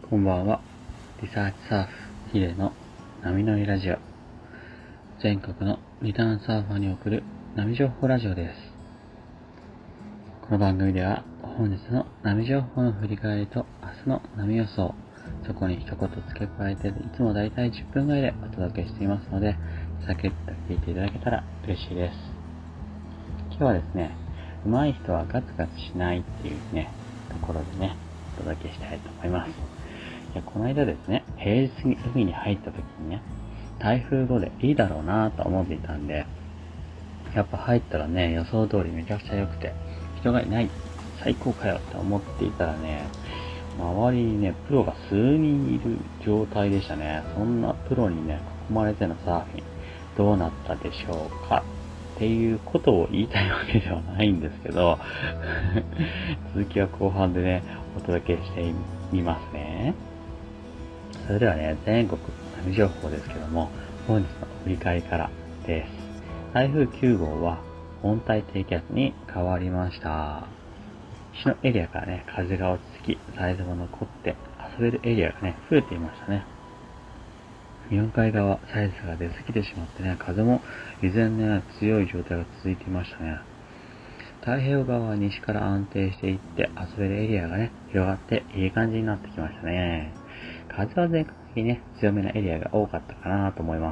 こんばんは。リサーチサーフヒデの波乗りラジオ。全国のリターンサーファーに送る波情報ラジオです。この番組では本日の波情報の振り返りと明日の波予想、そこに一言付け加えていつもだいたい10分ぐらいでお届けしていますので、サクッと聞いていただけたら嬉しいです。今日はですね、上手い人はガツガツしないっていうね、ところでね、お届けしたいと思います。この間ですね、平日に海に入った時にね、台風後でいいだろうなと思っていたんで、やっぱ入ったらね、予想通りめちゃくちゃ良くて、人がいない、最高かよって思っていたらね、周りにね、プロが数人いる状態でしたね。そんなプロにね、囲まれてのサーフィン、どうなったでしょうかっていうことを言いたいわけではないんですけど、続きは後半でね、お届けしてみますね。それではね、全国波情報ですけども、本日の振り返りからです。台風9号は温帯低気圧に変わりました。西のエリアからね、風が落ち着き、サイズも残って遊べるエリアがね、増えていましたね。日本海側、サイズが出過ぎてしまってね、風も依然ね、強い状態が続いていましたね。太平洋側は西から安定していって遊べるエリアがね、広がっていい感じになってきましたね。風は全国的にね、強めなエリアが多かったかなと思います。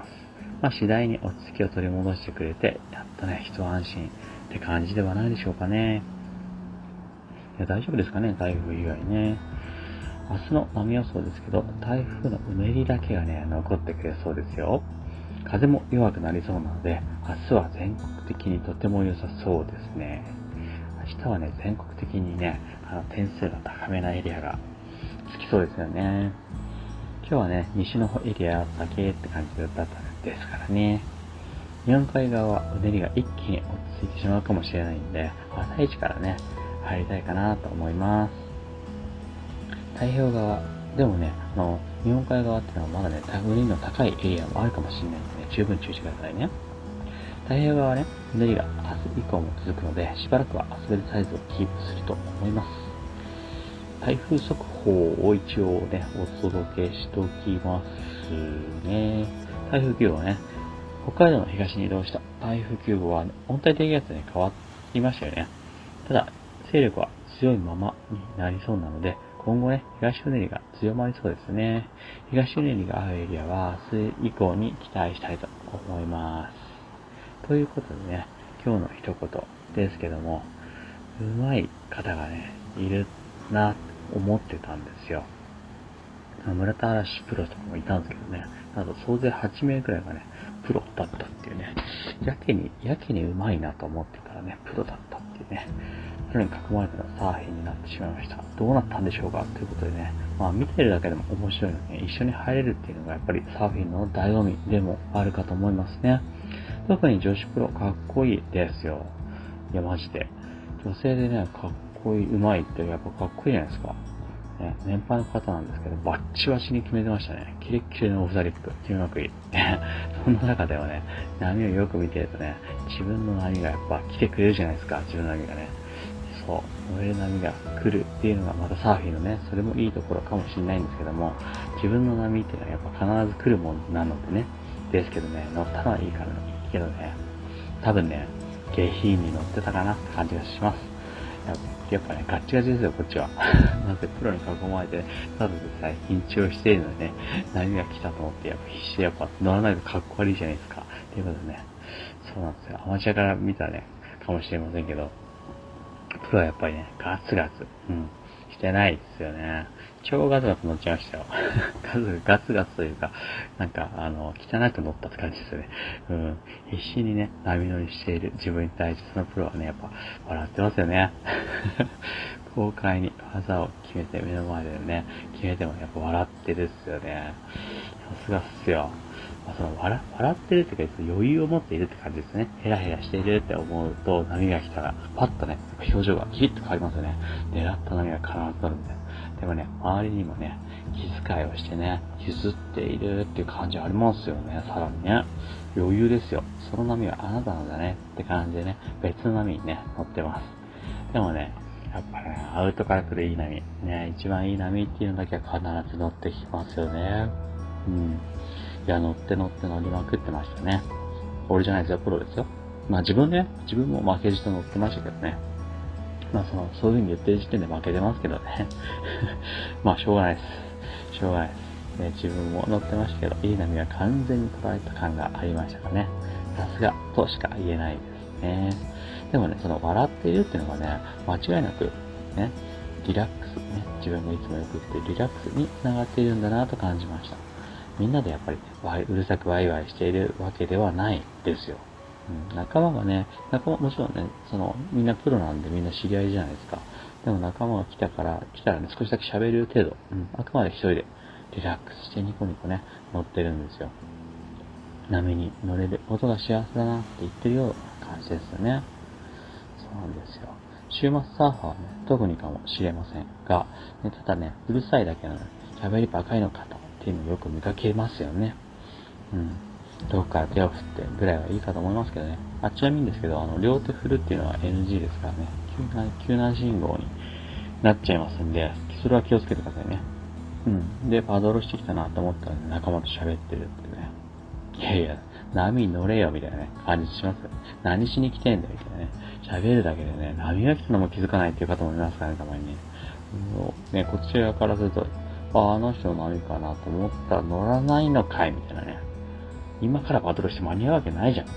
次第に落ち着きを取り戻してくれて、やっとね、一安心って感じではないでしょうかね。いや、大丈夫ですかね、台風以外ね。明日の波予想ですけど、台風のうねりだけがね、残ってくれそうですよ。風も弱くなりそうなので、明日は全国的にとても良さそうですね。明日はね、全国的にね、点数が高めなエリアがつきそうですよね。今日はね、西の方エリアだけって感じだったんですからね。日本海側はうねりが一気に落ち着いてしまうかもしれないんで、朝一からね、入りたいかなと思います。太平洋側、でもね、日本海側っていうのはまだね、うねりの高いエリアもあるかもしれないので、十分注意してくださいね。太平洋側はね、うねりが明日以降も続くので、しばらくは遊べるサイズをキープすると思います。台風速報を一応ね、お届けしておきますね。台風9号はね、北海道の東に移動した台風9号は、温帯低気圧に変わりましたよね。ただ、勢力は強いままになりそうなので、今後ね、東うねりが強まりそうですね。東うねりが合うエリアは明日以降に期待したいと思います。ということでね、今日の一言ですけども、上手い方がね、いるなと思ってたんですよ。村田嵐プロとかもいたんですけどね、なんと総勢8名くらいがね、プロだったっていうね、やけに上手いなと思ってたらね、プロだったっていうね、プロに囲まれてのサーフィンになってしまいました。どうなったんでしょうかということでね、見てるだけでも面白いので、ね、一緒に入れるっていうのがやっぱりサーフィンの醍醐味でもあるかと思いますね。特に女子プロかっこいいですよ。いやマジで。女性でね、かっこいい、上手いってやっぱかっこいいじゃないですか。ね、年配の方なんですけど、バッチバチに決めてましたね。キレッキレのオフザリップ、気まくいい。そんな中ではね、波をよく見てるとね、自分の波がやっぱ来てくれるじゃないですか、自分の波がね。そう、乗れる波が来るっていうのがまたサーフィンのね、それもいいところかもしれないんですけども、自分の波っていうのはやっぱ必ず来るもんなのでね、ですけどね、乗ったのはいいからね、いいけどね、多分ね、下品に乗ってたかなって感じがします。やっぱね、ガッチガチですよ、こっちは。なぜプロに囲まれて、ね、ただでさえ緊張しているのにね、波が来たと思って、やっぱ必死でやっぱ乗らないとかっこ悪いじゃないですか。っていうことでね、そうなんですよ。アマチュアから見たらね、かもしれませんけど、プロはやっぱりね、ガツガツ、してないですよね。超ガツガツ乗っちゃいましたよ。ガツガツというか、なんか、汚く乗ったって感じですよね。必死にね、波乗りしている自分に対してそのプロはね、やっぱ、笑ってますよね。豪快に技を決めて、目の前でね、決めてもやっぱ笑ってるっすよね。さすがっすよ。笑ってるっていうか、余裕を持っているって感じですね。ヘラヘラしているって思うと、波が来たら、パッとね、表情がキリッと変わりますよね。狙った波が必ず乗るみたいな。でもね、周りにもね、気遣いをしてね、譲っているっていう感じありますよね、さらにね。余裕ですよ。その波はあなたのだねって感じでね、別の波にね、乗ってます。でもね、 やっぱね、アウトから来るいい波。ね、一番いい波っていうのだけは必ず乗ってきますよね。うん。いや、乗りまくってましたね。俺じゃないですよ、プロですよ。まあ自分も負けじと乗ってましたけどね。まあそういう風に言ってる時点で負けてますけどね。まあしょうがないです。しょうがないです。ね、自分も乗ってましたけど、いい波は完全に捉えた感がありましたからね。さすがとしか言えないですね。でもね、笑っているっていうのがね、間違いなく、ね、リラックス、ね、自分がいつもよく言ってるリラックスに繋がっているんだなと感じました。みんなでやっぱり、うるさくワイワイしているわけではないですよ。仲間がね、もちろんね、みんなプロなんでみんな知り合いじゃないですか。でも仲間が来たらね、少しだけ喋る程度、あくまで一人でリラックスしてニコニコね、乗ってるんですよ。波に乗れることが幸せだなって言ってるような感じですよね。そうなんですよ。週末サーファーはね、特にかもしれませんが、ね、ただね、うるさいだけの喋りばかりの方っていうのをよく見かけますよね。遠くから手を振ってぐらいはいいかと思いますけどね。ちなみにですけど、両手振るっていうのは NG ですからね。救難信号になっちゃいますんで、それは気をつけてくださいね。で、パドルしてきたなと思ったら、ね、仲間と喋ってるってね。いやいや、波に乗れよみたいなね、感じしますよ。何しに来てんだよみたいなね。喋るだけでね、波が来たのも気づかないっていう方もいますからね、たまにね。ね、こちらからすると、あの人の波かなと思ったら乗らないのかいみたいなね。今からパドルして間に合うわけないじゃん。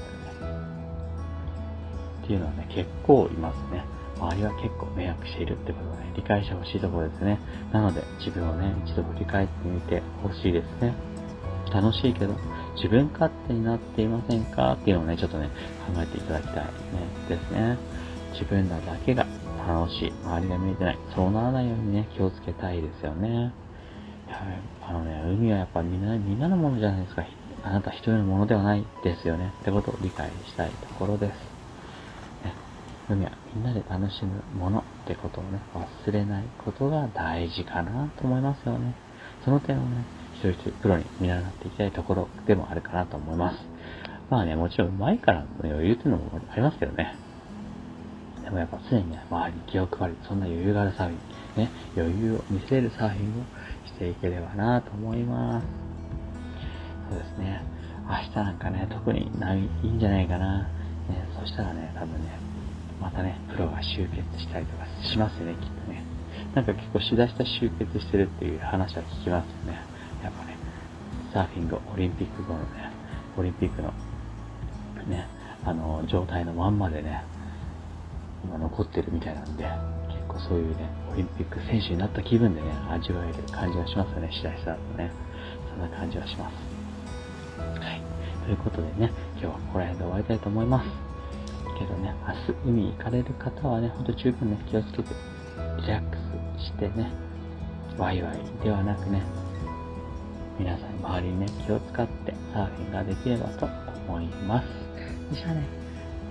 っていうのはね、結構いますね。周りは結構迷惑しているってことをね、理解してほしいところですね。なので、自分をね、一度振り返ってみてほしいですね。楽しいけど、自分勝手になっていませんかっていうのをね、ちょっとね、考えていただきたいね、ですね。自分らだけが楽しい。周りが見えてない。そうならないようにね、気をつけたいですよね。いや、海はやっぱみんなのものじゃないですか。あなた一人のものではないですよね。ってことを理解したいところです。ね、海はみんなで楽しむものってことをね、忘れないことが大事かなと思いますよね。その点をね、一人一人プロに見習っていきたいところでもあるかなと思います。まあね、もちろん前からの余裕っていうのもありますけどね。でもやっぱ常にね、周りに気を配り、そんな余裕があるサーフィン、ね、余裕を見せれるサーフィンをしていければなと思います。そうですね。明日なんかね、特にいいんじゃないかな。ね、そしたらね、多分ね、またね、プロが集結したりとかしますよね、きっとね。なんか結構しだした集結してるっていう話は聞きますよね。やっぱね、サーフィン後、オリンピック後のね、オリンピックのね、状態のまんまでね、今残ってるみたいなんで、結構そういうね、オリンピック選手になった気分でね、味わえる感じがしますよね、しだした後ね。そんな感じはします。はい。ということでね、今日はここら辺で終わりたいと思います。けどね、明日海行かれる方はね、ほんと十分ね、気をつけて、リラックスしてね、ワイワイではなくね、皆さん周りにね、気を使ってサーフィンができればと思います。じゃあね、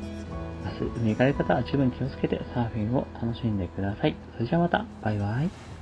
明日海行かれる方は十分気をつけてサーフィンを楽しんでください。それじゃあまた、バイバイ。